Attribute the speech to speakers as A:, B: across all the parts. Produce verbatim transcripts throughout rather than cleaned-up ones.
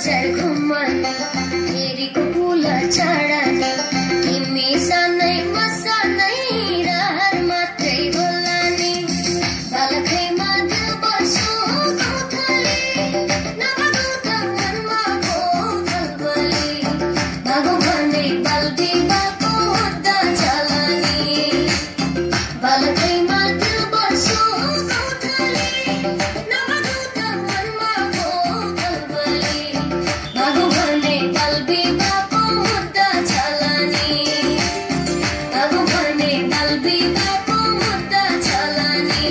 A: बजार घुम्ने फेरिको पुल चढ्ने तिमी सानै म सानै रहर मात्रै होला नि बालखैमा दिल बस्यो गौथली नभगौ त मनमा को खलबली भागौ भने बालबिबाको मुद्दा चल्ने बालखैमा दिल बस्यो गौथली नभगौ त मनमा को खलबली भागौ भने बालबिबाको मुद्दा चल्ने भागौ भने बालबिबाको मुद्दा चल्ने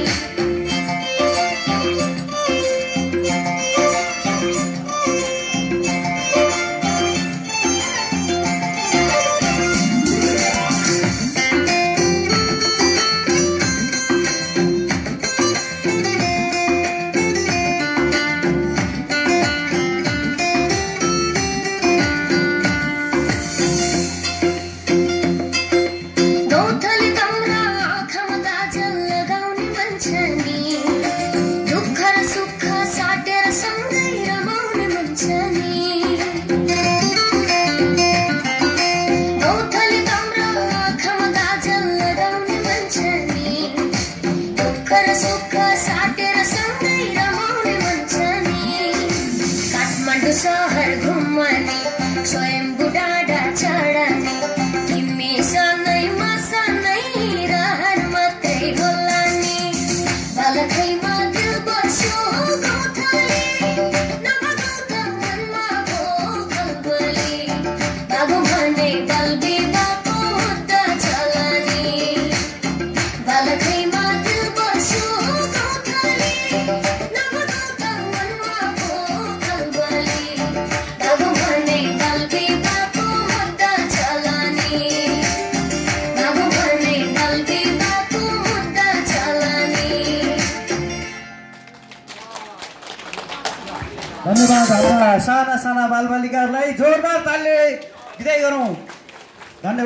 A: गौथली तम्रा आँखामा काजल लगाउने मान्छे नि दुःख र सुख साटेर सँगै रमाउने मान्छे नि गौथली तम्रा आँखामा काजल लगाउने मान्छे नि दुःख र सुख साटेर सँगै रमाउने मान्छे नि काठमाडौँ सहर घुम्ने स्वयम्भू डाँडा चढ्ने तिमी सानै म सानै रहर मात्रै होला नि बालखैमा दिल बस्यो गौथली नभगौ त मनमा को खलबली भागौ भने बालबिबाको मुद्दा चल्ने बालखैमा दिल बस्यो गौथली नभगौ त मनमा को खलबली भागौ भने बालबिबाको मुद्दा चल्ने भागौ भने बालबिबाको मुद्दा चल्ने
B: धन्यवाद हाम्रा साना साना बालबालिकाहरूलाई जोरदार तालले बिदाई गरौँ। धन्यवाद।